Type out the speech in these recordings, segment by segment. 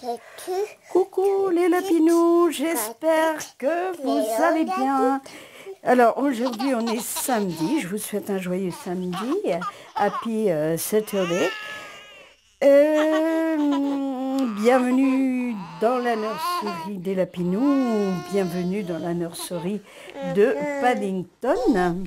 Coucou les lapinous, j'espère que vous allez bien. Alors aujourd'hui on est samedi, je vous souhaite un joyeux samedi, happy Saturday. Bienvenue dans la nurserie des lapinous, bienvenue dans la nurserie de Paddington.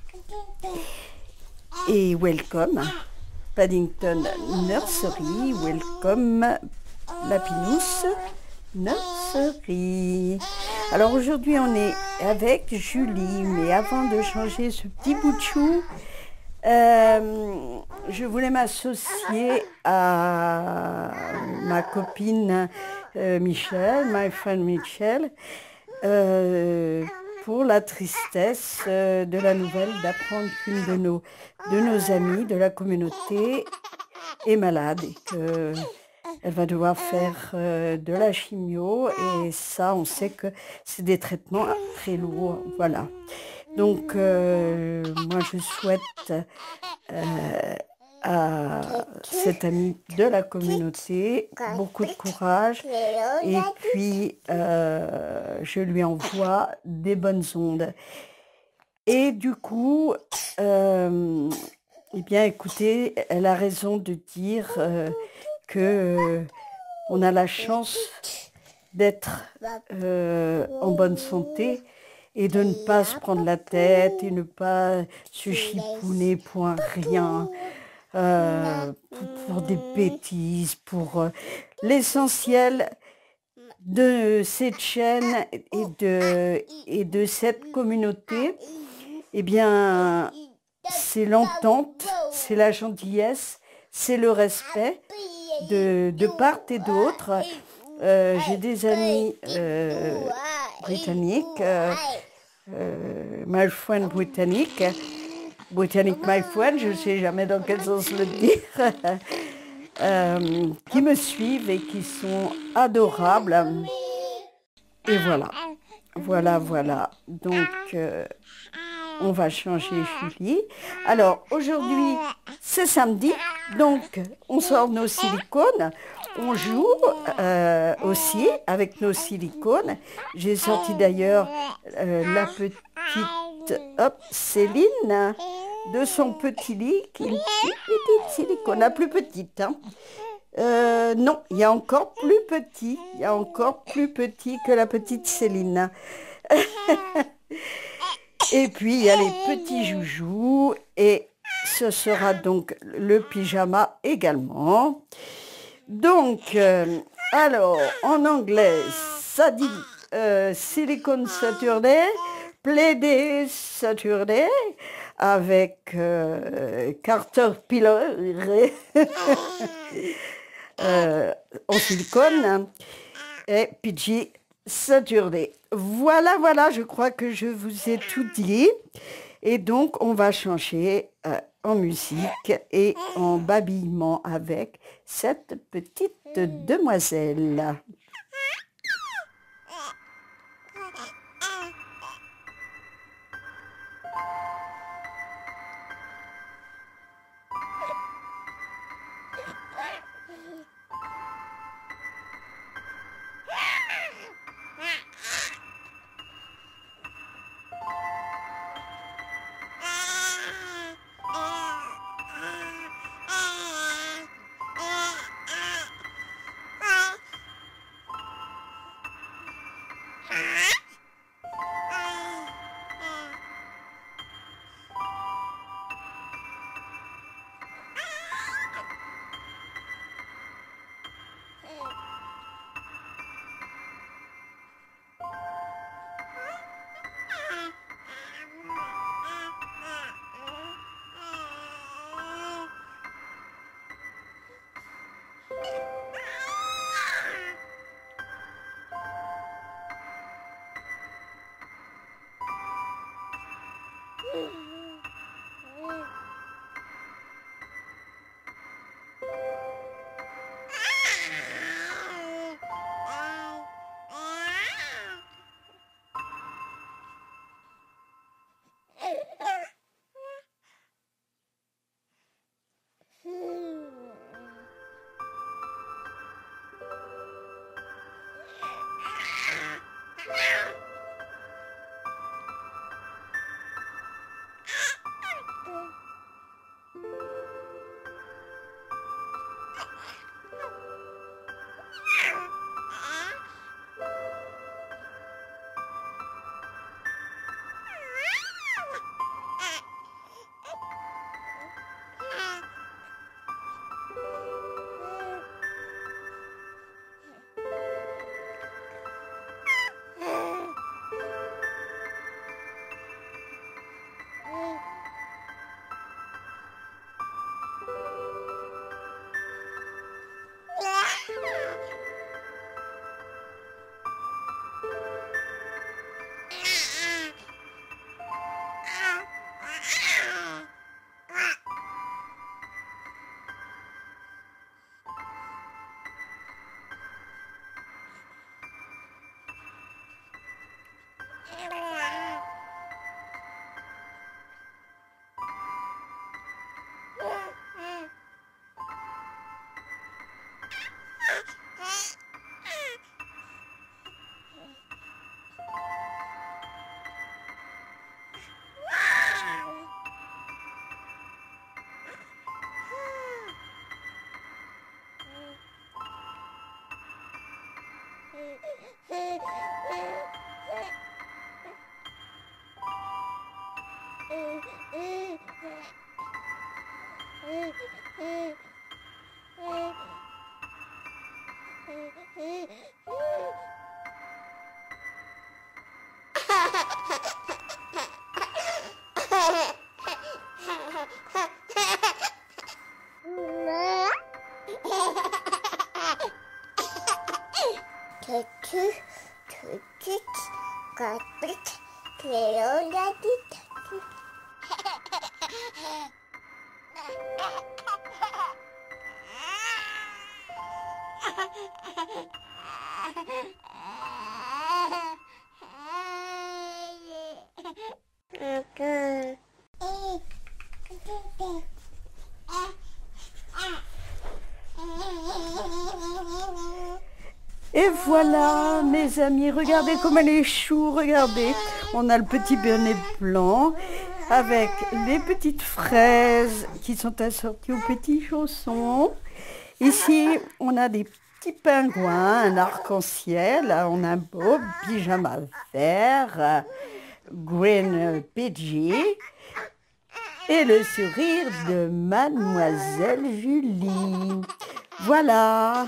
Et welcome, Paddington Nursery, welcome Lapinous Nursery. Alors aujourd'hui on est avec Julie, mais avant de changer ce petit bout de chou, je voulais m'associer à ma copine Michel, my friend Michel, pour la tristesse de la nouvelle d'apprendre qu'une de nos amies de la communauté est malade et qu'elle va devoir faire de la chimio, et ça on sait que c'est des traitements très lourds, voilà. Donc moi je souhaite à cette amie de la communauté beaucoup de courage, et puis je lui envoie des bonnes ondes. Et du coup, eh bien écoutez, elle a raison de dire que on a la chance d'être en bonne santé et de ne pas se prendre la tête et ne pas se chipouner pour un rien, pour des bêtises, pour l'essentiel de cette chaîne et de cette communauté. Eh bien, c'est l'entente, c'est la gentillesse, c'est le respect de part et d'autre. J'ai des amis britanniques, my friend britannique, my friend, je ne sais jamais dans quel sens le dire, qui me suivent et qui sont adorables. Et voilà. Donc, on va changer Julie. Alors, aujourd'hui, c'est samedi, donc on sort nos silicones. On joue aussi avec nos silicones. J'ai sorti d'ailleurs la petite Céline de son petit lit, qui est une petite silicone, la plus petite. Hein. Non, il y a encore plus petit. Il y a encore plus petit que la petite Céline. Et puis, il y a les petits joujoux, et ce sera donc le pyjama également. Donc, alors, en anglais, ça dit Silicone Saturday, Play-Day Saturday, avec Caterpillar en silicone, et PG Saturday. Voilà, je crois que je vous ai tout dit. Et donc, on va changer en musique et en babillement avec cette petite demoiselle. Et voilà, mes amis, regardez comme elle est chou, regardez. On a le petit bonnet blanc avec les petites fraises qui sont assorties aux petits chaussons. Ici, on a des petits pingouins, un arc-en-ciel, on a un beau pyjama vert, green pidgey, et le sourire de Mademoiselle Julie. Voilà.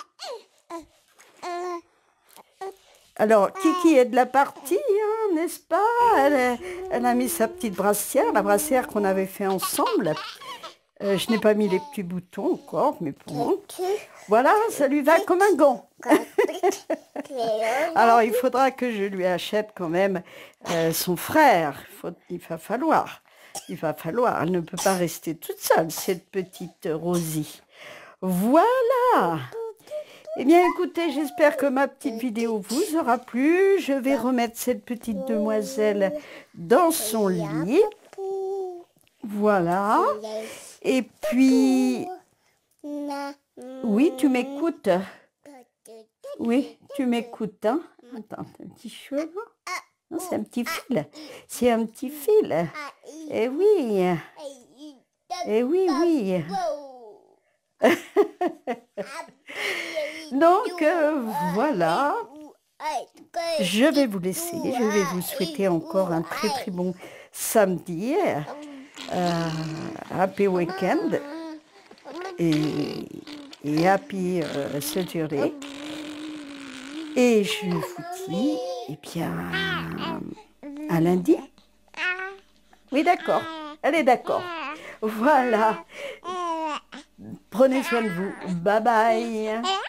Alors, Kiki est de la partie, hein, n'est-ce pas? Elle a mis sa petite brassière, la brassière qu'on avait fait ensemble. Je n'ai pas mis les petits boutons encore, mais bon. Voilà, ça lui va comme un gant. Alors, il faudra que je lui achète quand même son frère. Il va falloir. Elle ne peut pas rester toute seule, cette petite Rosie. Voilà. Eh bien, écoutez, j'espère que ma petite vidéo vous aura plu. Je vais remettre cette petite demoiselle dans son lit. Voilà. Et puis... Oui, tu m'écoutes? Oui, tu m'écoutes, hein? Attends, un petit cheveu. Non, c'est un petit fil. C'est un petit fil. Eh oui. Eh oui, oui. Donc, voilà. Je vais vous laisser. Je vais vous souhaiter encore un très très bon samedi. Happy weekend. Et happy Saturday. Et je vous dis, eh bien, à lundi. Oui, d'accord. Elle est d'accord. Voilà. Prenez soin de vous. Bye bye.